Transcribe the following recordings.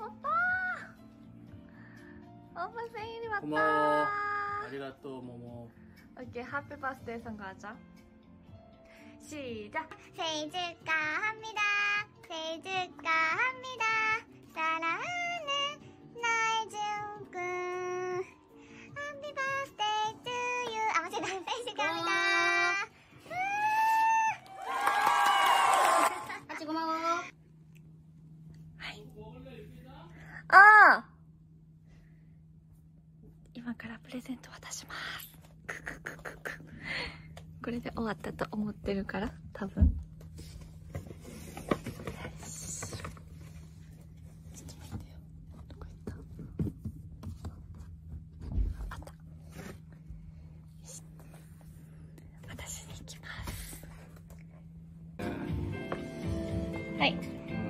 오빠 생일이 왔다. 고마워. 아리가또 모모. 오케이, 해피 버스데이 선거하자. 시작. 생일 축하합니다. 생일 축하합니다. 사랑하는 나의 중군. Happy birthday to you. 아무튼 생일 축하합니다. 같이 고마워. 아! 今からプレゼント渡します。これで終わったと思ってるから、多分。ちょっと待ってよ。どこ行った？あった。よし。渡しに行きます。はい。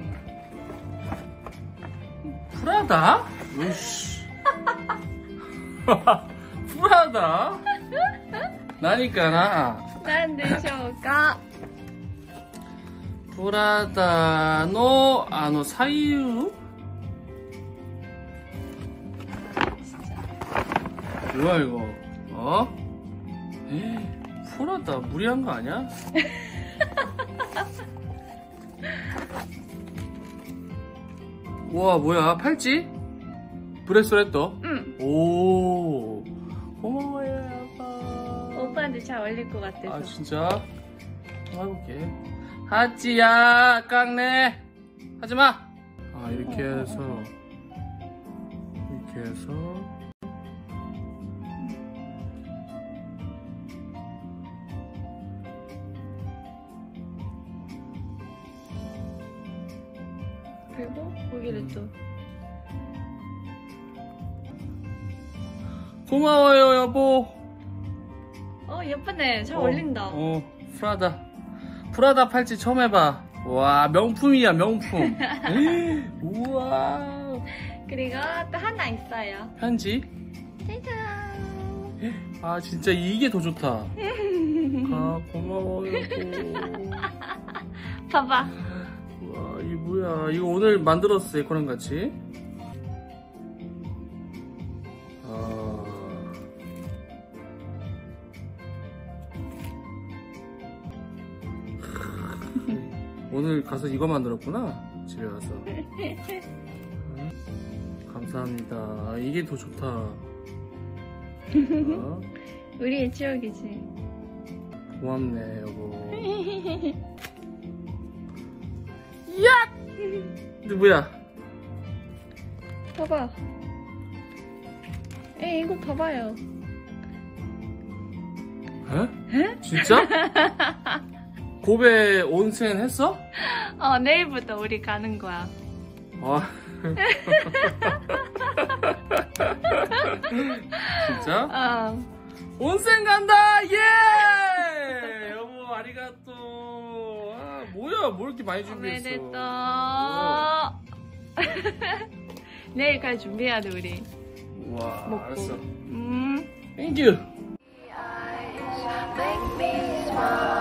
프라다? 으씨. 프라다? 나니까나. 何でしょうか? 프라다의 사유? 뭐야 이거? 어? 프라다 무리한 거 아니야? 우와 뭐야 팔찌? 브레스레터? 응. 오 고마워요 아빠. 오빠한테 잘 어울릴 것 같아서. 아 진짜? 한번 해볼게. 하찌야 깡내 하지마. 아 이렇게 해서 이렇게 해서 그리고 고기를 또. 고마워요 여보. 예쁘네. 잘 어울린다. 프라다 팔찌 처음 해봐. 와 명품이야 명품. 우와. 그리고 또 하나 있어요. 편지. 짜잔. 아 진짜 이게 더 좋다. 아 고마워 여보. 봐봐. 와 이게 뭐야. 이거 오늘 만들었어 에코랑 같이. 오늘 가서 이거 만들었구나 집에 가서. 감사합니다. 이게 더 좋다. 우리의 추억이지. 고맙네 여보. 야! 근데 뭐야? 봐봐. 이거 봐봐요. 에? 진짜? 고베 온센 했어? 내일부터 우리 가는 거야. 아. 진짜? 온센 간다! 예! 여보, 아리가또. 아, 뭐야, 뭐 이렇게 많이 준비했어? 오메데또. 내일 갈 준비해야 돼, 우리. 우와, 먹고. 알았어. 땡큐! Make me smile.